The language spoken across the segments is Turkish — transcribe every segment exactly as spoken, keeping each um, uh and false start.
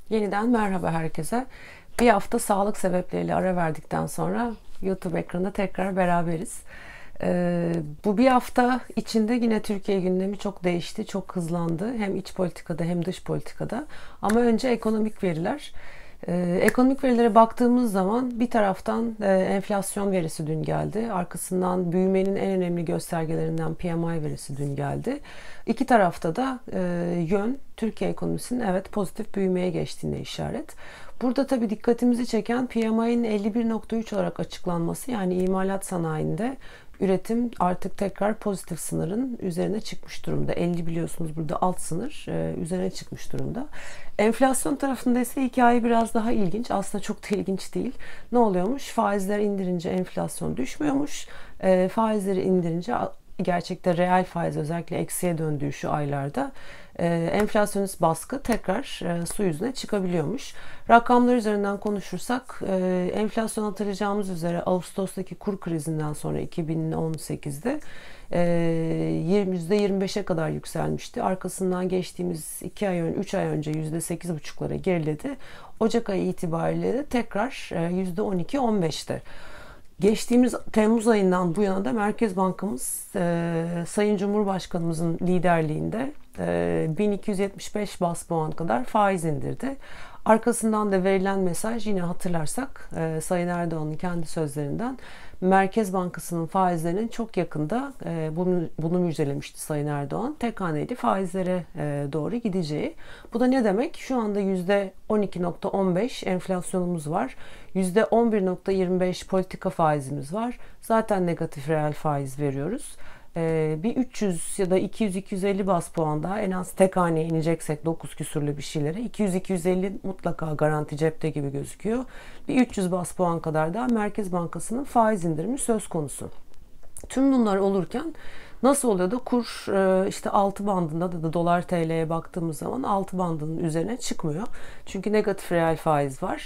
Yeniden merhaba herkese. Bir hafta sağlık sebepleriyle ara verdikten sonra YouTube ekranında tekrar beraberiz. Ee, bu bir hafta içinde yine Türkiye gündemi çok değişti, çok hızlandı. Hem iç politikada hem dış politikada. Ama önce ekonomik veriler. Ee, ekonomik verilere baktığımız zaman bir taraftan e, enflasyon verisi dün geldi. Arkasından büyümenin en önemli göstergelerinden P M I verisi dün geldi. İki tarafta da e, yön Türkiye ekonomisinin evet pozitif büyümeye geçtiğine işaret. Burada tabii dikkatimizi çeken P M I'nin elli bir nokta üç olarak açıklanması, yani imalat sanayinde üretim artık tekrar pozitif sınırın üzerine çıkmış durumda. elli biliyorsunuz burada alt sınır e, üzerine çıkmış durumda. Enflasyon tarafında ise hikaye biraz daha ilginç. Aslında çok da ilginç değil. Ne oluyormuş? Faizler indirince enflasyon düşmüyormuş. E, faizleri indirince gerçekte reel faiz özellikle eksiye döndüğü şu aylarda e, enflasyonist baskı tekrar e, su yüzüne çıkabiliyormuş. Rakamlar üzerinden konuşursak e, enflasyon hatırlayacağımız üzere Ağustos'taki kur krizinden sonra iki bin on sekizde e, yüzde yirmi beşe kadar yükselmişti. Arkasından geçtiğimiz iki ay önce, üç ay önce yüzde sekiz buçuklara geriledi. Ocak ayı itibariyle de tekrar e, yüzde on iki on beşte. Geçtiğimiz Temmuz ayından bu yana da Merkez Bankamız e, Sayın Cumhurbaşkanımızın liderliğinde e, bin iki yüz yetmiş beş bas puan kadar faiz indirdi. Arkasından da verilen mesaj yine hatırlarsak e, Sayın Erdoğan'ın kendi sözlerinden Merkez Bankası'nın faizlerinin çok yakında e, bunu, bunu müjdelemişti Sayın Erdoğan. Tek haneli faizlere e, doğru gideceği. Bu da ne demek? Şu anda yüzde on iki nokta on beş enflasyonumuz var. yüzde on bir nokta yirmi beş politika faizimiz var. Zaten negatif reel faiz veriyoruz. Ee, bir üç yüz ya da iki yüz iki yüz elli bas puan daha en az tek haneye ineceksek dokuz küsürlü bir şeylere iki yüz iki yüz elli mutlaka garanti cepte gibi gözüküyor. Bir üç yüz bas puan kadar daha Merkez Bankası'nın faiz indirimi söz konusu. Tüm bunlar olurken nasıl oluyor da kur işte altı bandında da, da dolar T L'ye baktığımız zaman altı bandının üzerine çıkmıyor. Çünkü negatif reel faiz var.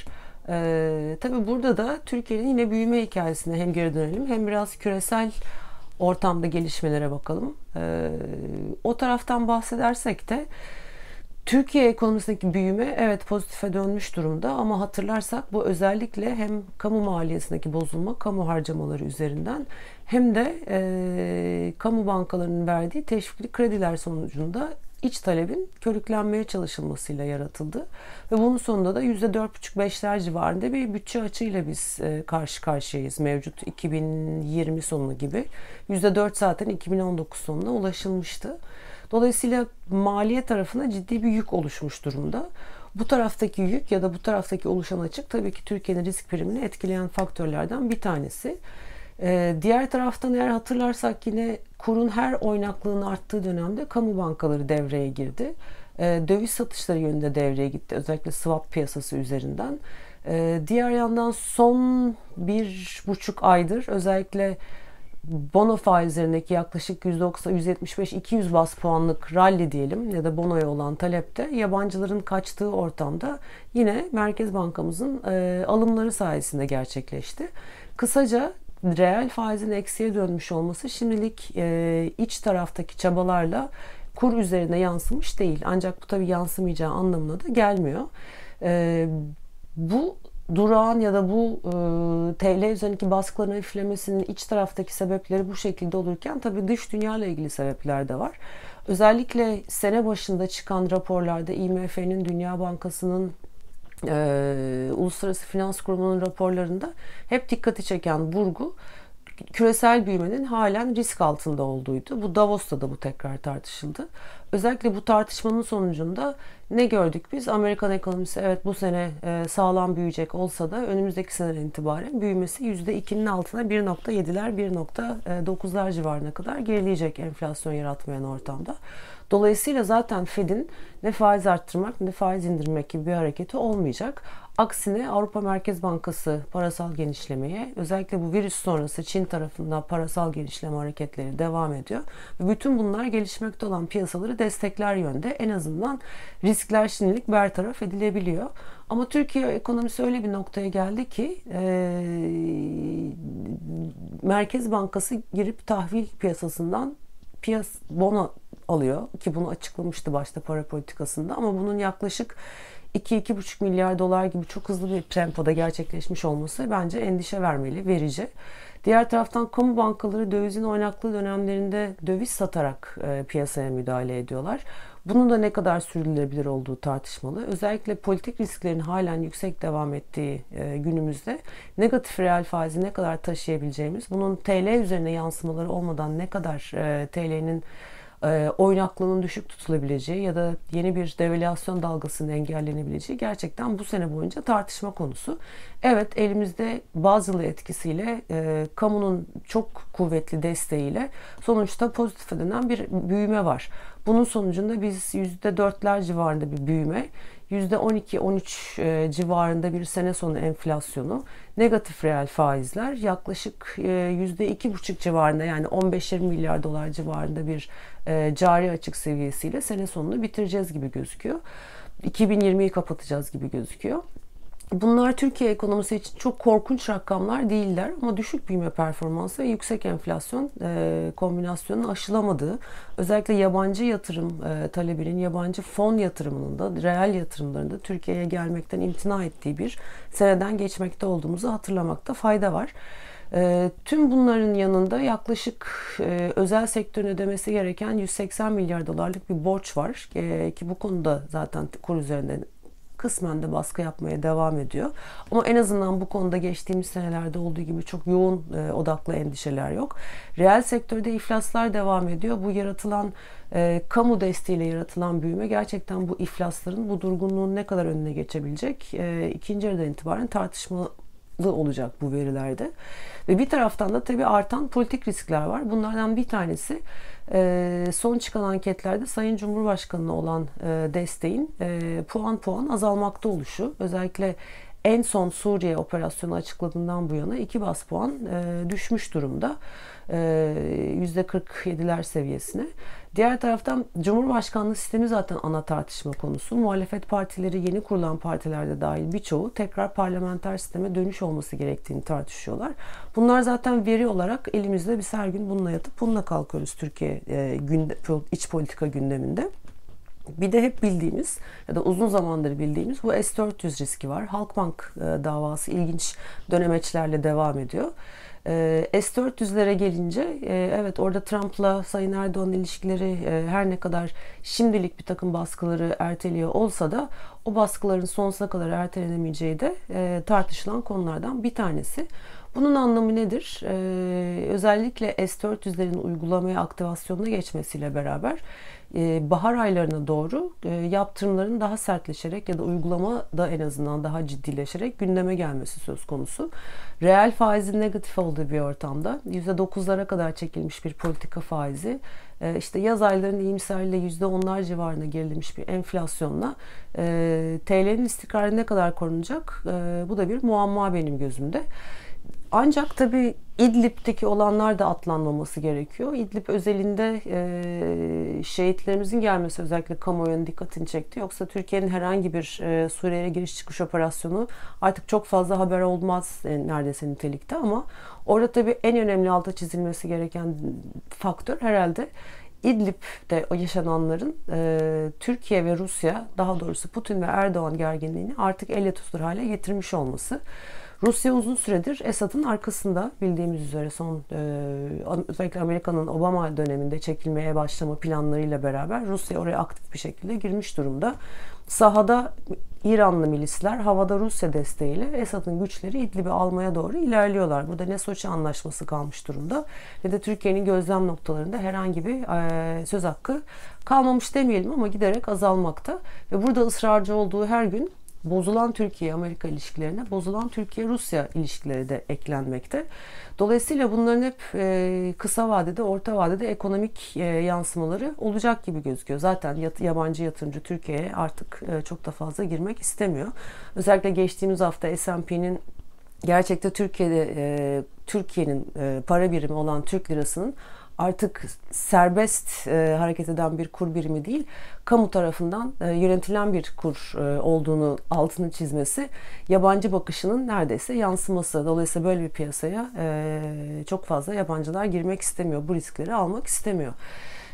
Ee, tabii burada da Türkiye'nin yine büyüme hikayesine hem geri dönelim hem biraz küresel ortamda gelişmelere bakalım. Ee, o taraftan bahsedersek de Türkiye ekonomisindeki büyüme evet pozitife dönmüş durumda ama hatırlarsak bu özellikle hem kamu maliyesindeki bozulma, kamu harcamaları üzerinden hem de e, kamu bankalarının verdiği teşvikli krediler sonucunda iç talebin körüklenmeye çalışılmasıyla yaratıldı. Ve bunun sonunda da yüzde dört buçuk beşler civarında bir bütçe açığıyla biz e, karşı karşıyayız mevcut iki bin yirmi sonu gibi. yüzde dört zaten iki bin on dokuz sonuna ulaşılmıştı. Dolayısıyla maliye tarafına ciddi bir yük oluşmuş durumda. Bu taraftaki yük ya da bu taraftaki oluşan açık tabii ki Türkiye'nin risk primini etkileyen faktörlerden bir tanesi. Ee, diğer taraftan eğer hatırlarsak yine kurun her oynaklığın arttığı dönemde kamu bankaları devreye girdi. Ee, döviz satışları yönünde devreye gitti. Özellikle swap piyasası üzerinden. Ee, diğer yandan son bir buçuk aydır özellikle bono faizlerindeki yaklaşık yüz doksan, yüz yetmiş beş, iki yüz bas puanlık rally diyelim ya da bonoya olan talepte yabancıların kaçtığı ortamda yine Merkez Bankamızın e, alımları sayesinde gerçekleşti. Kısaca reel faizin eksiye dönmüş olması şimdilik e, iç taraftaki çabalarla kur üzerine yansımış değil. Ancak bu tabii yansımayacağı anlamına da gelmiyor. E, bu durağan ya da bu e, T L üzerindeki baskıların hafiflemesinin iç taraftaki sebepleri bu şekilde olurken tabii dış dünya ile ilgili sebepler de var. Özellikle sene başında çıkan raporlarda I M F'nin, Dünya Bankası'nın, e, Uluslararası Finans Kurumu'nun raporlarında hep dikkati çeken vurgu küresel büyümenin halen risk altında olduğuydu. Bu Davos'ta da bu tekrar tartışıldı. Özellikle bu tartışmanın sonucunda ne gördük biz? Amerikan ekonomisi evet bu sene e, sağlam büyüyecek olsa da önümüzdeki seneden itibaren büyümesi yüzde ikinin altına bir nokta yediler, bir nokta dokuzlar civarına kadar gerileyecek enflasyon yaratmayan ortamda. Dolayısıyla zaten Fed'in ne faiz arttırmak ne faiz indirmek gibi bir hareketi olmayacak. Aksine Avrupa Merkez Bankası parasal genişlemeye, özellikle bu virüs sonrası Çin tarafından parasal genişleme hareketleri devam ediyor. Ve bütün bunlar gelişmekte olan piyasaları destekler yönde. En azından riskler şimdilik bertaraf edilebiliyor. Ama Türkiye ekonomisi öyle bir noktaya geldi ki e, Merkez Bankası girip tahvil piyasasından piyas bono alıyor ki bunu açıklamıştı başta para politikasında, ama bunun yaklaşık iki iki buçuk milyar dolar gibi çok hızlı bir tempoda gerçekleşmiş olması bence endişe vermeli, verici. Diğer taraftan kamu bankaları dövizin oynaklığı dönemlerinde döviz satarak e, piyasaya müdahale ediyorlar. Bunun da ne kadar sürdürülebilir olduğu tartışmalı. Özellikle politik risklerin halen yüksek devam ettiği e, günümüzde negatif reel faizi ne kadar taşıyabileceğimiz, bunun T L üzerine yansımaları olmadan ne kadar e, T L'nin e, oynaklığının düşük tutulabileceği ya da yeni bir devalüasyon dalgasının engellenebileceği gerçekten bu sene boyunca tartışma konusu. Evet, elimizde Basel etkisiyle, e, kamunun çok kuvvetli desteğiyle sonuçta pozitife dönen bir büyüme var. Bunun sonucunda biz yüzde dörtler civarında bir büyüme, yüzde on iki on üç e, civarında bir sene sonu enflasyonu, negatif reel faizler, yaklaşık e, yüzde iki buçuk civarında, yani on beş yirmi milyar dolar civarında bir e, cari açık seviyesiyle sene sonunu bitireceğiz gibi gözüküyor. iki bin yirmiyi kapatacağız gibi gözüküyor. Bunlar Türkiye ekonomisi için çok korkunç rakamlar değiller ama düşük büyüme performansı ve yüksek enflasyon e, kombinasyonunu aşılamadığı, özellikle yabancı yatırım e, talebinin, yabancı fon yatırımının da, reel yatırımların da Türkiye'ye gelmekten imtina ettiği bir seneden geçmekte olduğumuzu hatırlamakta fayda var. E, tüm bunların yanında yaklaşık e, özel sektörün ödemesi gereken yüz seksen milyar dolarlık bir borç var e, ki bu konuda zaten kur üzerinde kısmen de baskı yapmaya devam ediyor. Ama en azından bu konuda geçtiğimiz senelerde olduğu gibi çok yoğun e, odaklı endişeler yok. Reel sektörde iflaslar devam ediyor. Bu yaratılan e, kamu desteğiyle yaratılan büyüme gerçekten bu iflasların, bu durgunluğun ne kadar önüne geçebilecek? E, ikinci yarıdan itibaren tartışmalı olacak bu verilerde. Ve bir taraftan da tabii artan politik riskler var. Bunlardan bir tanesi son çıkan anketlerde Sayın Cumhurbaşkanı'na olan desteğin puan puan azalmakta oluşu. Özellikle en son Suriye operasyonu açıkladığından bu yana iki bas puan düşmüş durumda. yüzde kırk yediler seviyesine. Diğer taraftan Cumhurbaşkanlığı sistemi zaten ana tartışma konusu. Muhalefet partileri, yeni kurulan partilerde dahil birçoğu tekrar parlamenter sisteme dönüş olması gerektiğini tartışıyorlar. Bunlar zaten veri olarak elimizde, biz her gün bununla yatıp bununla kalkıyoruz Türkiye e, günde, iç politika gündeminde. Bir de hep bildiğimiz ya da uzun zamandır bildiğimiz bu S dört yüz riski var. Halkbank e, davası ilginç dönemeçlerle devam ediyor. S dört yüzlere gelince evet, orada Trump'la Sayın Erdoğan ilişkileri her ne kadar şimdilik bir takım baskıları erteliyor olsa da o baskıların sonsuza kadar ertelenemeyeceği de tartışılan konulardan bir tanesi. Bunun anlamı nedir? Özellikle S dört yüzlerin uygulamaya, aktivasyonuna geçmesiyle beraber bahar aylarına doğru yaptırımların daha sertleşerek ya da uygulama da en azından daha ciddileşerek gündeme gelmesi söz konusu. Reel faizin negatif olduğu bir ortamda yüzde dokuzlara kadar çekilmiş bir politika faizi, işte yaz aylarının iyimserliğiyle yüzde onlar civarında gerilemiş bir enflasyonla T L'nin istikrarı ne kadar korunacak? Bu da bir muamma benim gözümde. Ancak tabii İdlib'deki olanlar da atlanmaması gerekiyor. İdlib özelinde e, şehitlerimizin gelmesi özellikle kamuoyunun dikkatini çekti. Yoksa Türkiye'nin herhangi bir e, Suriye'ye giriş çıkış operasyonu artık çok fazla haber olmaz e, neredeyse nitelikte, ama orada tabii en önemli alta çizilmesi gereken faktör herhalde İdlib'de yaşananların e, Türkiye ve Rusya, daha doğrusu Putin ve Erdoğan gerginliğini artık elle tutulur hale getirmiş olması. Rusya uzun süredir Esad'ın arkasında, bildiğimiz üzere son e, özellikle Amerika'nın Obama döneminde çekilmeye başlama planlarıyla beraber Rusya oraya aktif bir şekilde girmiş durumda. Sahada İranlı milisler, havada Rusya desteğiyle Esad'ın güçleri İdlib'i almaya doğru ilerliyorlar. Burada ne Soçi anlaşması kalmış durumda ne de Türkiye'nin gözlem noktalarında herhangi bir e, söz hakkı kalmamış demeyelim ama giderek azalmakta. Ve burada ısrarcı olduğu her gün bozulan Türkiye-Amerika ilişkilerine bozulan Türkiye-Rusya ilişkileri de eklenmekte. Dolayısıyla bunların hep e, kısa vadede, orta vadede ekonomik e, yansımaları olacak gibi gözüküyor. Zaten yat, yabancı yatırımcı Türkiye'ye artık e, çok da fazla girmek istemiyor. Özellikle geçtiğimiz hafta S and P'nin gerçekte Türkiye'de e, Türkiye'nin e, para birimi olan Türk lirasının artık serbest e, hareket eden bir kur birimi değil, kamu tarafından e, yönetilen bir kur e, olduğunu altını çizmesi, yabancı bakışının neredeyse yansıması. Dolayısıyla böyle bir piyasaya e, çok fazla yabancılar girmek istemiyor, bu riskleri almak istemiyor.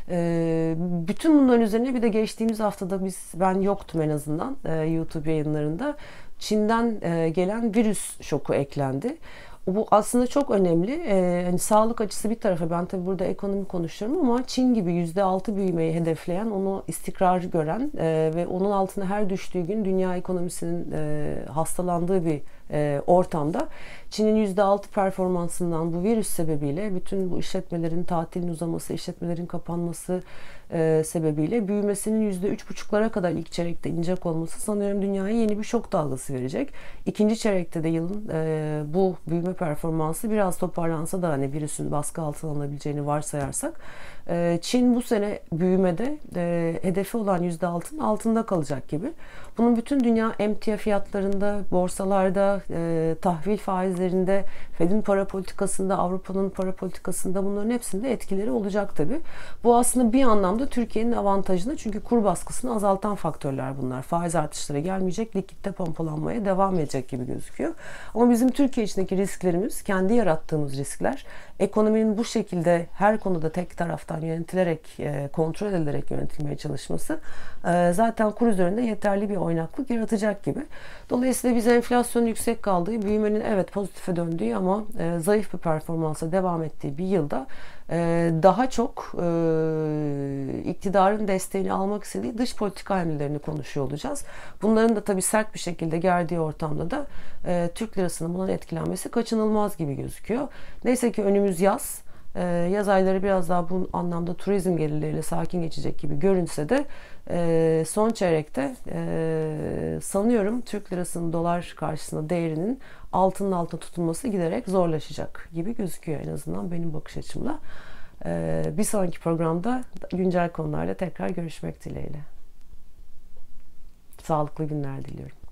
E, bütün bunların üzerine bir de geçtiğimiz haftada biz ben yoktum en azından e, YouTube yayınlarında. Çin'den e, gelen virüs şoku eklendi. Bu aslında çok önemli. Ee, hani sağlık açısı bir tarafa, ben tabii burada ekonomi konuşuyorum ama Çin gibi yüzde altı büyümeyi hedefleyen, onu istikrar gören e, ve onun altına her düştüğü gün dünya ekonomisinin e, hastalandığı bir e, ortamda Çin'in yüzde altı performansından bu virüs sebebiyle bütün bu işletmelerin tatilin uzaması, işletmelerin kapanması e, sebebiyle büyümesinin yüzde üç buçuklara kadar ilk çeyrekte inecek olması sanıyorum dünyaya yeni bir şok dalgası verecek. İkinci çeyrekte de yılın e, bu büyüme performansı biraz toparlansa da, hani virüsün baskı altına alınabileceğini varsayarsak, e, Çin bu sene büyümede e, hedefi olan yüzde altının altında kalacak gibi. Bunun bütün dünya emtia fiyatlarında, borsalarda, e, tahvil faizlerinde, Fed'in para politikasında, Avrupa'nın para politikasında, bunların hepsinde etkileri olacak tabii. Bu aslında bir anlamda Türkiye'nin avantajına, çünkü kur baskısını azaltan faktörler bunlar. Faiz artışları gelmeyecek, likitte pompalanmaya devam edecek gibi gözüküyor. Ama bizim Türkiye içindeki risklerimiz, kendi yarattığımız riskler. Ekonominin bu şekilde her konuda tek taraftan yönetilerek, e, kontrol edilerek yönetilmeye çalışması e, zaten kur üzerinde yeterli bir oynaklık yaratacak gibi. Dolayısıyla biz enflasyonun yüksek kaldığı, büyümenin evet pozitife döndüğü ama e, zayıf bir performansa devam ettiği bir yılda e, daha çok e, iktidarın desteğini almak istediği dış politika hamlelerini konuşuyor olacağız. Bunların da tabii sert bir şekilde geldiği ortamda da e, Türk lirasının bundan etkilenmesi kaçınılmaz gibi gözüküyor. Neyse ki önümüz yaz. Ee, yaz ayları biraz daha bu anlamda turizm gelirleriyle sakin geçecek gibi görünse de e, son çeyrekte e, sanıyorum Türk lirasının dolar karşısında değerinin altının altında tutulması giderek zorlaşacak gibi gözüküyor, en azından benim bakış açımla. Ee, bir sonraki programda güncel konularla tekrar görüşmek dileğiyle. Sağlıklı günler diliyorum.